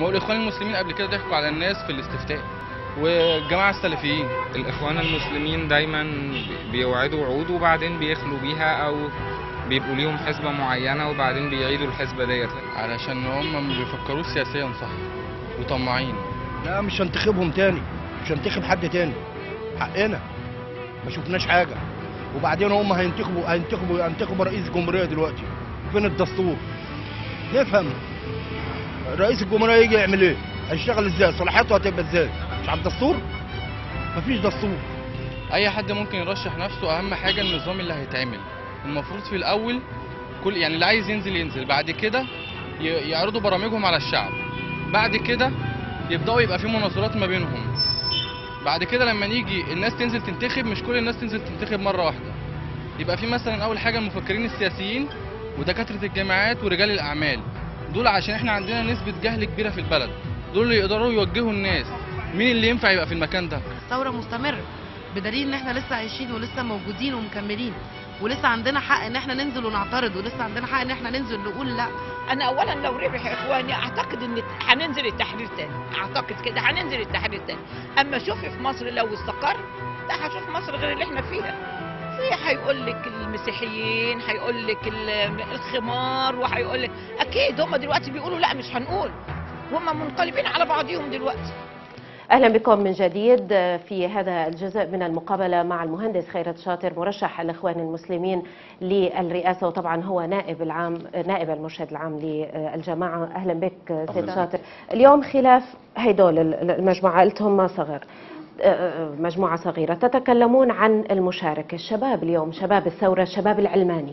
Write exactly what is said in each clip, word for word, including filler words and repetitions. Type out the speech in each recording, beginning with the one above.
هو الاخوان المسلمين قبل كده ضحكوا على الناس في الاستفتاء، والجماعه السلفيين. الاخوان المسلمين دايما بيوعدوا وعود وبعدين بيخلوا بيها، او بيبقوا ليهم حسبه معينه وبعدين بيعيدوا الحسبه ديت، علشان هم ما بيفكروش سياسيا صح وطماعين. لا مش هنتخبهم تاني، مش هنتخب حد تاني، حقنا ما شفناش حاجه. وبعدين هم هينتخبوا هينتخبوا هينتخبوا رئيس جمهوريه دلوقتي، فين الدستور؟ نفهم رئيس الجمهوريه يجي يعمل ايه؟ هيشتغل ازاي؟ صلاحيته هتبقى ازاي؟ مش على الدستور؟ مفيش دستور. اي حد ممكن يرشح نفسه، اهم حاجه النظام اللي هيتعمل. المفروض في الاول كل يعني اللي عايز ينزل ينزل، بعد كده يعرضوا برامجهم على الشعب، بعد كده يبداوا يبقى في مناظرات ما بينهم، بعد كده لما نيجي الناس تنزل تنتخب، مش كل الناس تنزل تنتخب مره واحده. يبقى في مثلا اول حاجه المفكرين السياسيين ودكاتره الجامعات ورجال الاعمال، دول عشان احنا عندنا نسبه جهل كبيره في البلد، دول اللي يقدروا يوجهوا الناس مين اللي ينفع يبقى في المكان ده. الثوره مستمره، بدليل ان احنا لسه عايشين ولسه موجودين ومكملين، ولسه عندنا حق ان احنا ننزل ونعترض، ولسه عندنا حق ان احنا ننزل نقول لا. انا اولا لو ربح اخواني اعتقد ان هننزل التحرير تاني، اعتقد كده هننزل التحرير تاني. اما شوفي في مصر لو استقر، لا هشوف مصر غير اللي احنا فيها. في هيقول لك المسيحيين، هيقول لك الخمار، وهيقول لك اكيد هم دلوقتي بيقولوا لا مش هنقول، هم منقلبين على بعضهم دلوقتي. أهلا بكم من جديد في هذا الجزء من المقابلة مع المهندس خيرت شاطر، مرشح الإخوان المسلمين للرئاسة، وطبعا هو نائب العام نائب المرشد العام للجماعة. أهلا بك سيد شاطر. اليوم خلاف هيدول المجموعة قلتهم صغر، مجموعة صغيرة، تتكلمون عن المشاركة. الشباب اليوم، شباب الثورة، الشباب العلماني،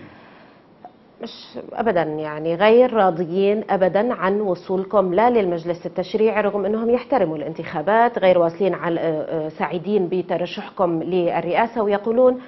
مش ابدا يعني غير راضيين ابدا عن وصولكم لا للمجلس التشريعي، رغم انهم يحترموا الانتخابات، غير واصلين على سعيدين بترشحكم للرئاسه، ويقولون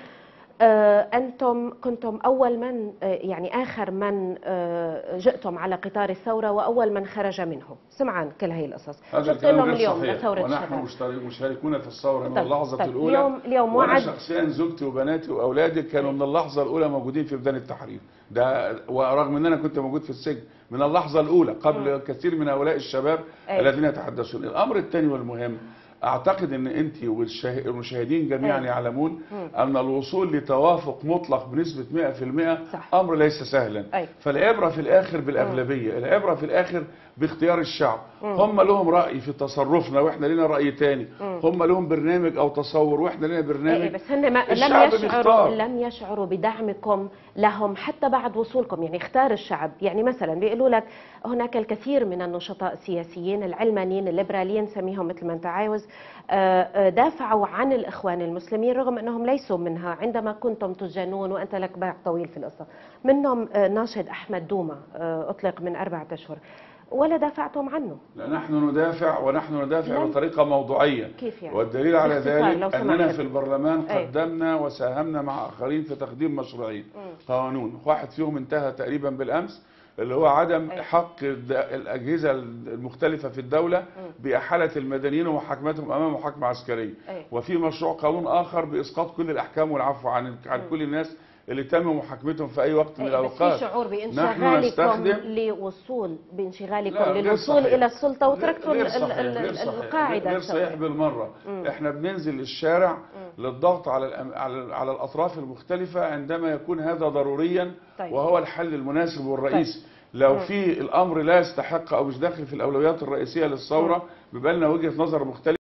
انتم كنتم اول من يعني اخر من جئتم على قطار الثوره واول من خرج منه. سمعان كل هي القصص. هذا الكلام غير صحيح، ونحن مشاركون في الثوره من طيب اللحظه طيب الأولى. اليوم اليوم وأنا وعد شخصيا زوجتي وبناتي وأولادي كانوا من اللحظة الأولى موجودين في ميدان التحرير ده، ورغم أن أنا كنت موجود في السجن من اللحظة الأولى قبل م. كثير من هؤلاء الشباب أي. الذين يتحدثون. الأمر الثاني والمهم، أعتقد أن أنت والمشاهدين جميعا أي. يعلمون م. أن الوصول لتوافق مطلق بنسبة مئة بالمئة صح. أمر ليس سهلا. أي. فالعبرة في الآخر بالأغلبية، م. العبرة في الآخر باختيار الشعب. م. هم لهم رأي في تصرفنا واحنا لنا رأي تاني، م. هم لهم برنامج او تصور واحنا لنا برنامج. أي بس هن ما لم يشعروا لم يشعروا بدعمكم لهم حتى بعد وصولكم، يعني اختار الشعب. يعني مثلا بيقولوا لك هناك الكثير من النشطاء السياسيين العلمانيين الليبراليين سميهم مثل ما انت عاوز، دافعوا عن الاخوان المسلمين رغم انهم ليسوا منها عندما كنتم تسجنون، وانت لك باع طويل في القصه. منهم ناشد احمد دومه اطلق من اربعه اشهر، ولا دافعتم عنه؟ لا، نحن ندافع، ونحن ندافع بطريقة موضوعية. كيف يعني؟ والدليل على ذلك أننا في البرلمان قدمنا وساهمنا مع آخرين في تقديم مشروعين قانون، واحد فيهم انتهى تقريبا بالأمس، اللي هو عدم أي. حق الأجهزة المختلفة في الدولة بإحالة المدنيين ومحاكمتهم أمام محاكمة عسكرية. أي. وفي مشروع قانون آخر بإسقاط كل الأحكام والعفو عن عن كل الناس اللي تم محاكمتهم في اي وقت من الاوقات. بس في شعور بانشغالكم لوصول بانشغالكم للوصول الى السلطه وتركتوا القاعده. غير صحيح بالمره. مم. احنا بننزل للشارع مم. للضغط على على على الاطراف المختلفه عندما يكون هذا ضروريا. طيب. وهو الحل المناسب والرئيسي. طيب. لو مم. في الامر لا يستحق او مش داخل في الاولويات الرئيسيه للثوره بيبقى لنا وجهه نظر مختلفه.